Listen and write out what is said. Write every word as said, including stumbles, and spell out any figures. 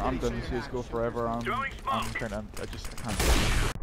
I'm done with C S G O forever. I'm, I'm kind of, I just I can't.